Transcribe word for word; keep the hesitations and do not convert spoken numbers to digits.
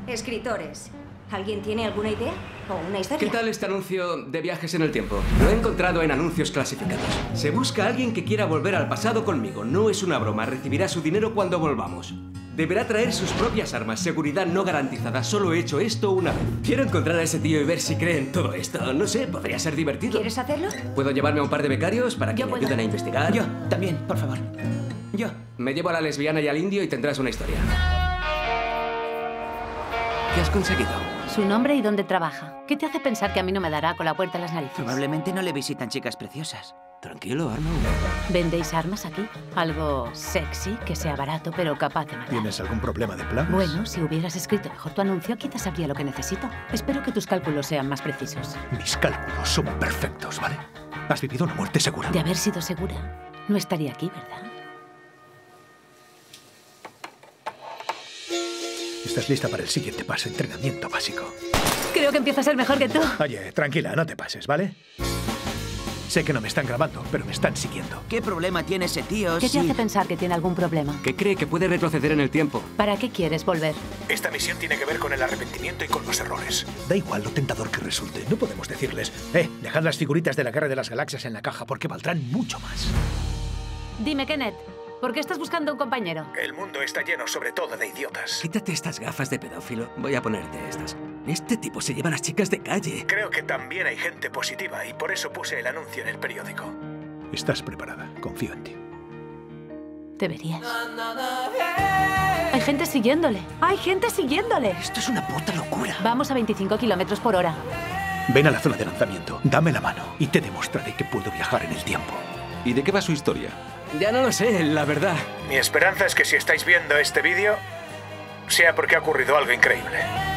Escritores. ¿Alguien tiene alguna idea? ¿O una historia? ¿Qué tal este anuncio de viajes en el tiempo? Lo he encontrado en anuncios clasificados. Se busca a alguien que quiera volver al pasado conmigo. No es una broma. Recibirá su dinero cuando volvamos. Deberá traer sus propias armas. Seguridad no garantizada. Solo he hecho esto una vez. Quiero encontrar a ese tío y ver si cree en todo esto. No sé, podría ser divertido. ¿Quieres hacerlo? ¿Puedo llevarme a un par de becarios para que Yo me puedo. ayuden a investigar? Yo, también, por favor. Yo. Me llevo a la lesbiana y al indio y tendrás una historia. ¿Qué has conseguido? Su nombre y dónde trabaja. ¿Qué te hace pensar que a mí no me dará con la puerta en las narices? Probablemente no le visitan chicas preciosas. Tranquilo, Arnold. ¿Vendéis armas aquí? Algo sexy, que sea barato, pero capaz de matar. ¿Tienes algún problema de plagas? Bueno, si hubieras escrito mejor tu anuncio, quizás sabría lo que necesito. Espero que tus cálculos sean más precisos. Mis cálculos son perfectos, ¿vale? Has vivido una muerte segura. De haber sido segura, no estaría aquí, ¿verdad? Estás lista para el siguiente paso, entrenamiento básico. Creo que empieza a ser mejor que tú. Oye, tranquila, no te pases, ¿vale? Sé que no me están grabando, pero me están siguiendo. ¿Qué problema tiene ese tío ¿Qué te si- hace pensar que tiene algún problema? ¿Qué cree que puede retroceder en el tiempo? ¿Para qué quieres volver? Esta misión tiene que ver con el arrepentimiento y con los errores. Da igual lo tentador que resulte. No podemos decirles, eh, dejad las figuritas de la Guerra de las Galaxias en la caja porque valdrán mucho más. Dime, Kenneth, ¿por qué estás buscando un compañero? El mundo está lleno sobre todo de idiotas. Quítate estas gafas de pedófilo. Voy a ponerte estas. Este tipo se lleva a las chicas de calle. Creo que también hay gente positiva y por eso puse el anuncio en el periódico. Estás preparada, confío en ti. Deberías. Hay gente siguiéndole. Hay gente siguiéndole. Esto es una puta locura. Vamos a veinticinco kilómetros por hora. Ven a la zona de lanzamiento, dame la mano y te demostraré que puedo viajar en el tiempo. ¿Y de qué va su historia? Ya no lo sé, la verdad. Mi esperanza es que si estáis viendo este vídeo, sea porque ha ocurrido algo increíble.